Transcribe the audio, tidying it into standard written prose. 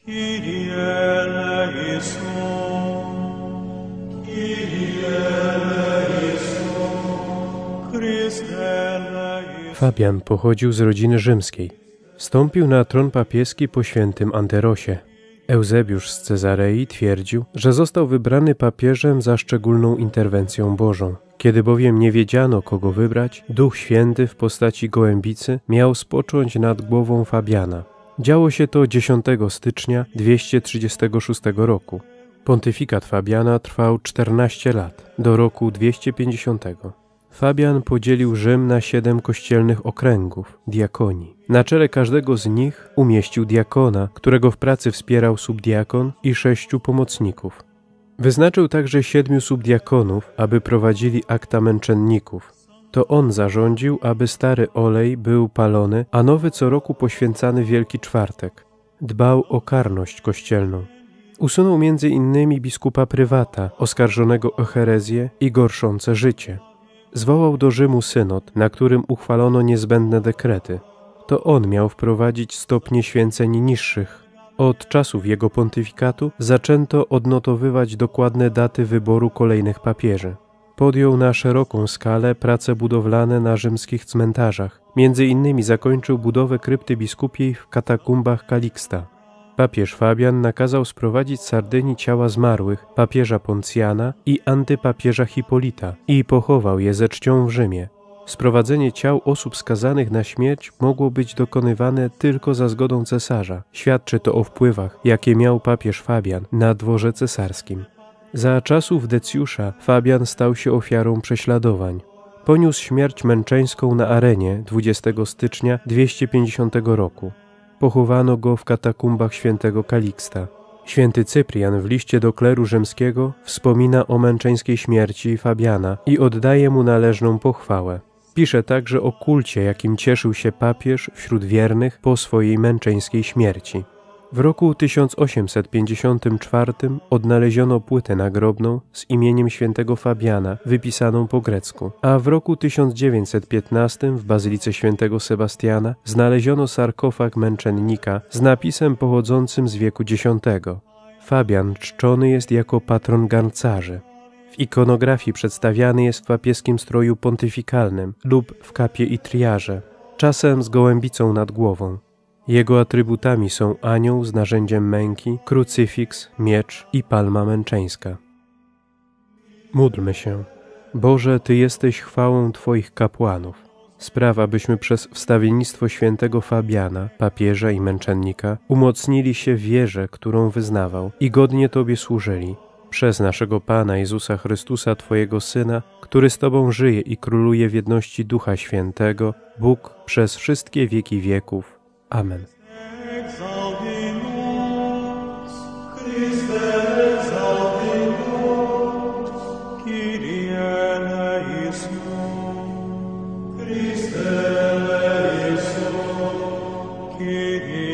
Fabian pochodził z rodziny rzymskiej. Wstąpił na tron papieski po świętym Anterosie. Eusebiusz z Cezarei twierdził, że został wybrany papieżem za szczególną interwencją Bożą. Kiedy bowiem nie wiedziano, kogo wybrać, Duch Święty w postaci gołębicy miał spocząć nad głową Fabiana. Działo się to 10 stycznia 236 roku. Pontyfikat Fabiana trwał 14 lat, do roku 250. Fabian podzielił Rzym na 7 kościelnych okręgów, diakonii. Na czele każdego z nich umieścił diakona, którego w pracy wspierał subdiakon i 6 pomocników. Wyznaczył także 7 subdiakonów, aby prowadzili akta męczenników. To on zarządził, aby stary olej był palony, a nowy co roku poświęcany Wielki Czwartek. Dbał o karność kościelną. Usunął między innymi biskupa Prywata, oskarżonego o herezję i gorszące życie. Zwołał do Rzymu synod, na którym uchwalono niezbędne dekrety. To on miał wprowadzić stopnie święceń niższych. Od czasów jego pontyfikatu zaczęto odnotowywać dokładne daty wyboru kolejnych papieży. Podjął na szeroką skalę prace budowlane na rzymskich cmentarzach. Między innymi zakończył budowę krypty biskupiej w katakumbach Kaliksta. Papież Fabian nakazał sprowadzić z Sardynii ciała zmarłych papieża Poncjana i antypapieża Hipolita i pochował je ze czcią w Rzymie. Sprowadzenie ciał osób skazanych na śmierć mogło być dokonywane tylko za zgodą cesarza. Świadczy to o wpływach, jakie miał papież Fabian na dworze cesarskim. Za czasów Decjusza Fabian stał się ofiarą prześladowań. Poniósł śmierć męczeńską na arenie 20 stycznia 250 roku. Pochowano go w katakumbach świętego Kaliksta. Święty Cyprian w liście do kleru rzymskiego wspomina o męczeńskiej śmierci Fabiana i oddaje mu należną pochwałę. Pisze także o kulcie, jakim cieszył się papież wśród wiernych po swojej męczeńskiej śmierci. W roku 1854 odnaleziono płytę nagrobną z imieniem świętego Fabiana, wypisaną po grecku, a w roku 1915 w Bazylice świętego Sebastiana znaleziono sarkofag męczennika z napisem pochodzącym z wieku X. Fabian czczony jest jako patron garncarzy. W ikonografii przedstawiany jest w papieskim stroju pontyfikalnym lub w kapie i triarze, czasem z gołębicą nad głową. Jego atrybutami są anioł z narzędziem męki, krucyfiks, miecz i palma męczeńska. Módlmy się. Boże, Ty jesteś chwałą Twoich kapłanów. Spraw, abyśmy przez wstawiennictwo świętego Fabiana, papieża i męczennika, umocnili się w wierze, którą wyznawał i godnie Tobie służyli. Przez naszego Pana Jezusa Chrystusa, Twojego Syna, który z Tobą żyje i króluje w jedności Ducha Świętego, Bóg przez wszystkie wieki wieków. Amen. Kyrie